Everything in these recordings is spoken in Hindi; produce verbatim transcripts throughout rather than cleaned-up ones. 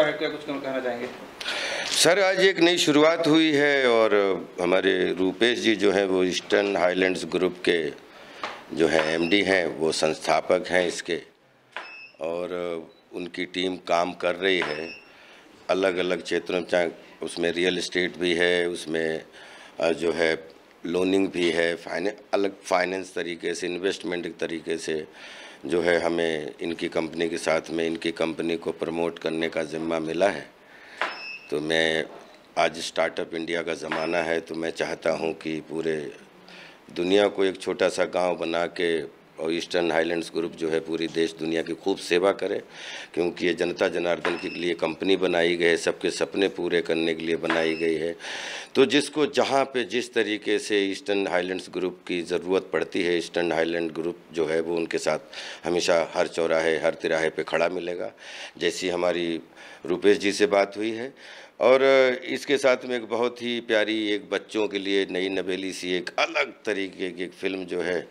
क्या कुछ कहना चाहेंगे? सर, आज एक नई शुरुआत हुई है और हमारे रूपेश जी जो हैं वो ईस्टर्न हाईलैंड्स ग्रुप के जो है एमडी हैं, वो संस्थापक हैं इसके, और उनकी टीम काम कर रही है अलग अलग क्षेत्रों में। चाहे उसमें रियल एस्टेट भी है, उसमें जो है लोनिंग भी है, फाइनेंस अलग फाइनेंस तरीके से, इन्वेस्टमेंट तरीके से जो है हमें इनकी कंपनी के साथ में इनकी कंपनी को प्रमोट करने का जिम्मा मिला है। तो मैं आज स्टार्टअप इंडिया का ज़माना है, तो मैं चाहता हूं कि पूरे दुनिया को एक छोटा सा गांव बना के और ईस्टर्न हाईलैंड्स ग्रुप जो है पूरी देश दुनिया की खूब सेवा करे, क्योंकि ये जनता जनार्दन के लिए कंपनी बनाई गई है, सबके सपने पूरे करने के लिए बनाई गई है। तो जिसको जहाँ पे जिस तरीके से ईस्टर्न हाईलैंड्स ग्रुप की ज़रूरत पड़ती है, ईस्टर्न हाईलैंड ग्रुप जो है वो उनके साथ हमेशा हर चौराहे हर तिराहे पे खड़ा मिलेगा। जैसी हमारी रूपेश जी से बात हुई है, और इसके साथ में एक बहुत ही प्यारी एक बच्चों के लिए नई नवेली सी एक अलग तरीके की एक फ़िल्म जो है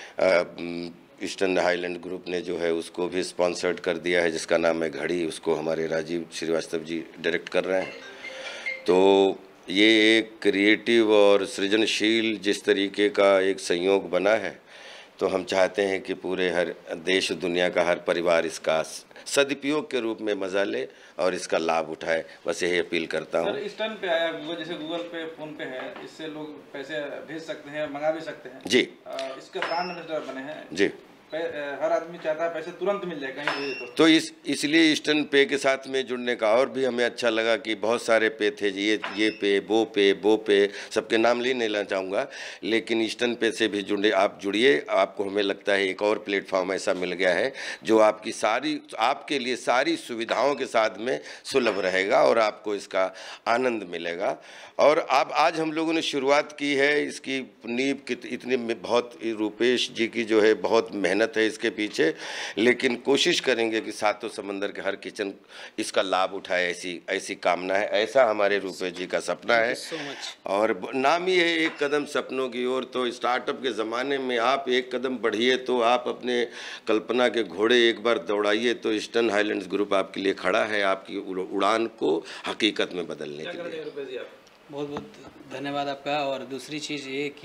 ईस्टर्न हाईलैंड ग्रुप ने जो है उसको भी स्पॉन्सर्ड कर दिया है, जिसका नाम है घड़ी। उसको हमारे राजीव श्रीवास्तव जी डायरेक्ट कर रहे हैं। तो ये एक क्रिएटिव और सृजनशील जिस तरीके का एक संयोग बना है, तो हम चाहते हैं कि पूरे हर देश दुनिया का हर परिवार इसका सदुपयोग के रूप में मजा ले और इसका लाभ उठाए। बस यही अपील करता हूँ। सर, ईस्टर्न पे आया गूगल, जैसे गूगल पे, फोन पे है, इससे लोग पैसे भेज सकते हैं, मंगा भी सकते हैं जी। इसके ब्रांड एम्बेसडर बने हैं जी। हर आदमी चाहता है पैसे तुरंत मिल जाए कहीं भेजे तो तो इस इसलिए ईस्टर्न पे के साथ में जुड़ने का और भी हमें अच्छा लगा कि बहुत सारे पे थे जी, ये ये पे वो पे वो पे सबके नाम ले नहीं लेना चाहूँगा, लेकिन ईस्टर्न पे से भी जुड़े आप जुड़िए। आपको हमें लगता है एक और प्लेटफॉर्म ऐसा मिल गया है जो आपकी सारी आपके लिए सारी सुविधाओं के साथ में सुलभ रहेगा और आपको इसका आनंद मिलेगा। और अब आज हम लोगों ने शुरुआत की है इसकी नींव कित इतनी बहुत रूपेश जी की जो है बहुत मेहनत है इसके पीछे, लेकिन कोशिश करेंगे कि सातों समंदर के हर किचन इसका लाभ उठाए, ऐसी ऐसी कामना है, ऐसा हमारे रूपेश जी का सपना है। और नाम ही है एक कदम सपनों की ओर। तो स्टार्टअप के ज़माने में आप एक कदम बढ़िए तो आप अपने कल्पना के घोड़े एक बार दौड़ाइए, तो ईस्टर्न हाईलैंड्स ग्रुप आपके लिए खड़ा है, आपकी उड़ान को हकीकत में बदलने के लिए। बहुत बहुत धन्यवाद आपका। और दूसरी चीज़ ये कि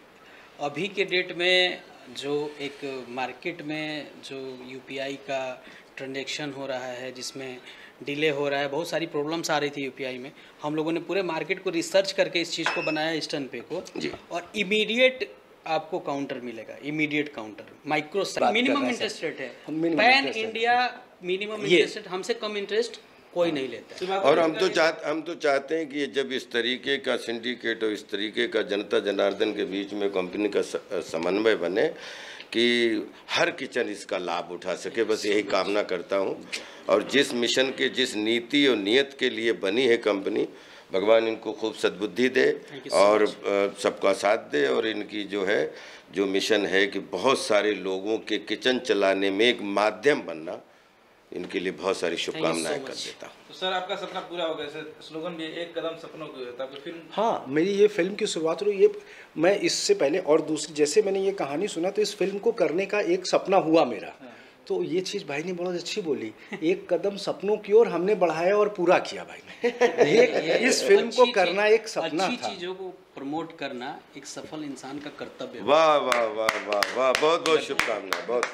अभी के डेट में जो एक मार्केट में जो यूपीआई का ट्रांजैक्शन हो रहा है, जिसमें डिले हो रहा है, बहुत सारी प्रॉब्लम्स आ रही थी यूपीआई में, हम लोगों ने पूरे मार्केट को रिसर्च करके इस चीज़ को बनाया ईस्टर्न पे को जी। और इमीडिएट आपको काउंटर मिलेगा, immediate counter, micro minimum interest rate है, pan India minimum interest rate, हमसे कम इंटरेस्ट कोई नहीं लेता। और हम तो चाहते हम तो चाहते हैं कि जब इस तरीके का सिंडिकेट और इस तरीके का जनता जनार्दन के बीच में कंपनी का समन्वय बने कि हर किचन इसका लाभ उठा सके, बस यही कामना करता हूं। और जिस मिशन के, जिस नीति और नियत के लिए बनी है कंपनी, भगवान इनको खूब सद्बुद्धि दे और सबका साथ दे, और इनकी जो है जो मिशन है कि बहुत सारे लोगों के किचन चलाने में एक माध्यम बनना, इनके लिए बहुत सारी शुभकामनाएं कर देता हूँ। तो सर, आपका सपना पूरा हो गया। स्लोगन भी एक कदम सपनों की ओर, फिल्म। हाँ, मेरी ये फिल्म की शुरुआत हुई, ये मैं इससे पहले और दूसरी जैसे मैंने ये कहानी सुना तो इस फिल्म को करने का एक सपना हुआ मेरा। हाँ। तो ये चीज़ भाई ने बहुत अच्छी बोली, एक कदम सपनों की ओर हमने बढ़ाया और पूरा किया भाई ने। एक इस फिल्म को करना एक सपना था। अच्छी चीज़ों को प्रमोट करना एक सफल इंसान का कर्तव्य है। वाह वाह वाह वाह वाह, बहुत बहुत शुभकामनाएं। बहुत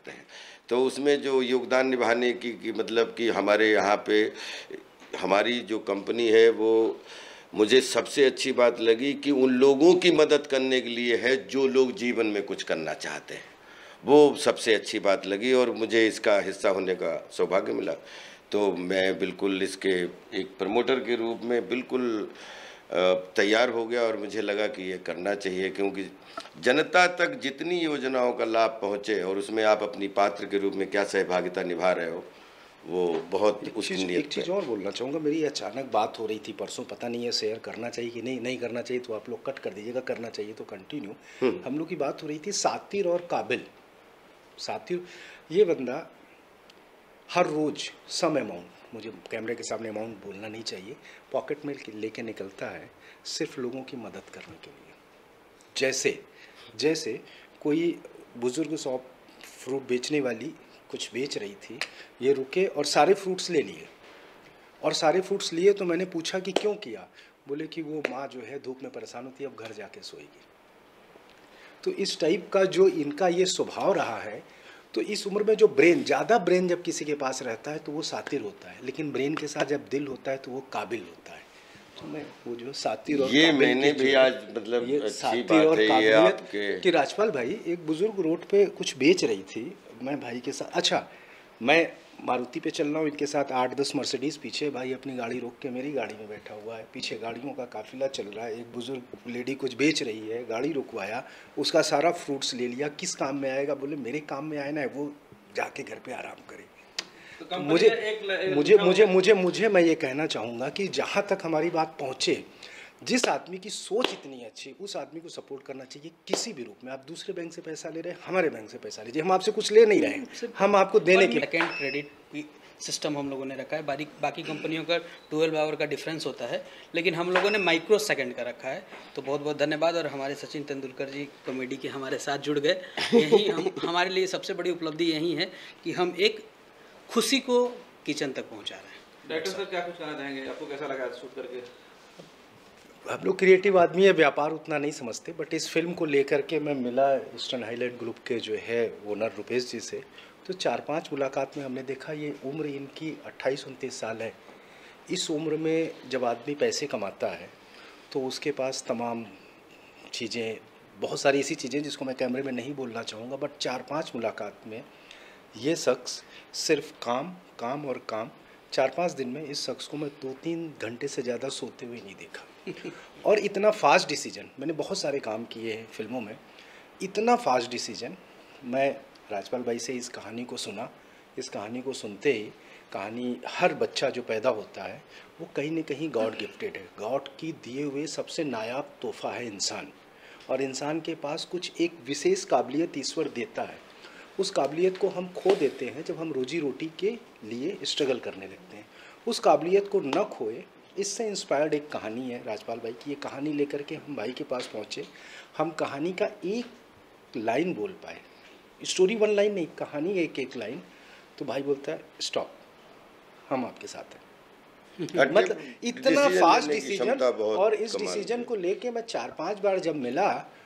सकते हैं। तो उसमें जो योगदान निभाने की, की मतलब कि हमारे यहाँ पे हमारी जो कंपनी है वो मुझे सबसे अच्छी बात लगी कि उन लोगों की मदद करने के लिए है जो लोग जीवन में कुछ करना चाहते हैं, वो सबसे अच्छी बात लगी और मुझे इसका हिस्सा होने का सौभाग्य मिला। तो मैं बिल्कुल इसके एक प्रमोटर के रूप में बिल्कुल तैयार हो गया और मुझे लगा कि ये करना चाहिए, क्योंकि जनता तक जितनी योजनाओं का लाभ पहुँचे और उसमें आप अपनी पात्र के रूप में क्या सहभागिता निभा रहे हो, वो बहुत एक उस चीज़ नियत एक चीज़ और बोलना चाहूँगा। मेरी अचानक बात हो रही थी परसों, पता नहीं है शेयर करना चाहिए कि नहीं, नहीं करना चाहिए तो आप लोग कट कर दीजिएगा, करना चाहिए तो कंटिन्यू। हम लोग की बात हो रही थी सातिर और काबिल। सातिर ये बंदा हर रोज़ सम अमाउंट, मुझे कैमरे के सामने अमाउंट बोलना नहीं चाहिए, पॉकेट में लेके निकलता है सिर्फ लोगों की मदद करने के लिए। जैसे जैसे कोई बुज़ुर्ग शॉप फ्रूट बेचने वाली कुछ बेच रही थी, ये रुके और सारे फ्रूट्स ले लिए, और सारे फ्रूट्स लिए तो मैंने पूछा कि क्यों किया, बोले कि वो माँ जो है धूप में परेशान होती है, अब घर जाके सोएगी। तो इस टाइप का जो इनका ये स्वभाव रहा है, तो इस उम्र में जो ब्रेन, ज़्यादा ब्रेन जब किसी के पास रहता है तो वो सातिर होता है, लेकिन ब्रेन के साथ जब दिल होता है तो वो काबिल होता है। तो मैं वो जो सातिर और ये मैंने भी आज मतलब ये अच्छी सातिर और बात है ये काबिलियत आपके कि राजपाल भाई, एक बुजुर्ग रोड पे कुछ बेच रही थी, मैं भाई के साथ, अच्छा मैं मारुति पे चल रहा हूँ, इनके साथ आठ दस मर्सिडीज़ पीछे, भाई अपनी गाड़ी रोक के मेरी गाड़ी में बैठा हुआ है, पीछे गाड़ियों का काफिला चल रहा है, एक बुजुर्ग लेडी कुछ बेच रही है, गाड़ी रुकवाया, उसका सारा फ्रूट्स ले लिया, किस काम में आएगा, बोले मेरे काम में आए ना, वो जाके घर पे आराम करे। तो मुझे मुझे मुझे मुझे मुझे मैं ये कहना चाहूँगा कि जहाँ तक हमारी बात पहुँचे, जिस आदमी की सोच इतनी अच्छी, उस आदमी को सपोर्ट करना चाहिए किसी भी रूप में। आप दूसरे बैंक से पैसा ले रहे हैं, हमारे बैंक से पैसा लीजिए, हम आपसे कुछ ले नहीं रहे हैं, हम आपको देने की सेकेंड क्रेडिट सिस्टम हम लोगों ने रखा है। बाकी बाकी कंपनियों का ट्वेल्व आवर का डिफरेंस होता है, लेकिन हम लोगों ने माइक्रो सेकंड का रखा है। तो बहुत बहुत धन्यवाद। और हमारे सचिन तेंदुलकर जी कॉमेडी के हमारे साथ जुड़ गए, यही हम हमारे लिए सबसे बड़ी उपलब्धि यही है कि हम एक खुशी को किचन तक पहुँचा रहे हैं। डायरेक्टर सर क्या कुछ कहना चाहेंगे, आपको कैसा लगा शूट करके? हम लोग क्रिएटिव आदमी है, व्यापार उतना नहीं समझते, बट इस फिल्म को लेकर के मैं मिला ईस्टर्न हाईलाइट ग्रुप के जो है ओनर रुपेश जी से, तो चार पांच मुलाकात में हमने देखा ये उम्र इनकी अट्ठाईस उनतीस साल है। इस उम्र में जब आदमी पैसे कमाता है तो उसके पास तमाम चीज़ें, बहुत सारी ऐसी चीज़ें जिसको मैं कैमरे में नहीं बोलना चाहूँगा, बट चार पांच मुलाकात में ये शख्स सिर्फ काम काम और काम। चार पाँच दिन में इस शख्स को मैं दो तीन घंटे से ज़्यादा सोते हुए नहीं देखा। और इतना फास्ट डिसीजन, मैंने बहुत सारे काम किए हैं फिल्मों में, इतना फास्ट डिसीजन। मैं राजपाल भाई से इस कहानी को सुना, इस कहानी को सुनते ही कहानी, हर बच्चा जो पैदा होता है वो कहीं ना कहीं गॉड गिफ्टेड है, गॉड की दिए हुए सबसे नायाब तोहफा है इंसान। और इंसान के पास कुछ एक विशेष काबिलियत ईश्वर देता है, उस काबिलियत को हम खो देते हैं जब हम रोजी रोटी के लिए स्ट्रगल करने लगते हैं। उस काबिलियत को न खोए, इससे इंस्पायर्ड एक कहानी है राजपाल भाई की। ये कहानी लेकर के हम भाई के पास पहुँचे, हम कहानी का एक लाइन बोल पाए, स्टोरी वन लाइन नहीं, कहानी एक एक लाइन, तो भाई बोलता है स्टॉप, हम आपके साथ हैं। मतलब इतना फास्ट डिसीजन। और इस डिसीजन को लेके मैं चार पांच बार जब मिला,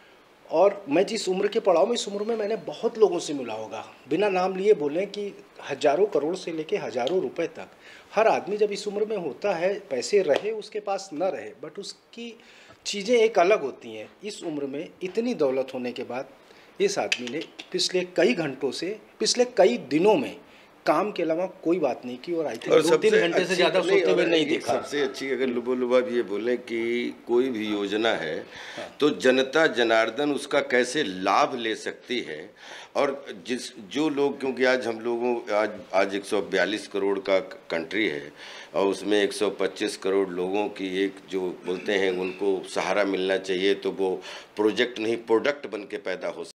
और मैं जिस उम्र के पड़ाव में, इस उम्र में मैंने बहुत लोगों से मिला होगा, बिना नाम लिए बोलें कि हजारों करोड़ से लेके हजारों रुपए तक। हर आदमी जब इस उम्र में होता है, पैसे रहे उसके पास न रहे, बट उसकी चीज़ें एक अलग होती हैं। इस उम्र में इतनी दौलत होने के बाद इस आदमी ने पिछले कई घंटों से, पिछले कई दिनों में काम के अलावा कोई बात नहीं की, और आई थिंक दो तीन घंटे से ज़्यादा सोते हुए नहीं देखा। सबसे अच्छी अगर लुबो लुबा भी ये बोले कि कोई भी योजना है तो जनता जनार्दन उसका कैसे लाभ ले सकती है, और जिस जो लोग, क्योंकि आज हम लोगों आज आज एक सौ बयालीस करोड़ का कंट्री है और उसमें एक सौ पच्चीस करोड़ लोगों की एक जो बोलते हैं उनको सहारा मिलना चाहिए, तो वो प्रोजेक्ट नहीं प्रोडक्ट बन के पैदा हो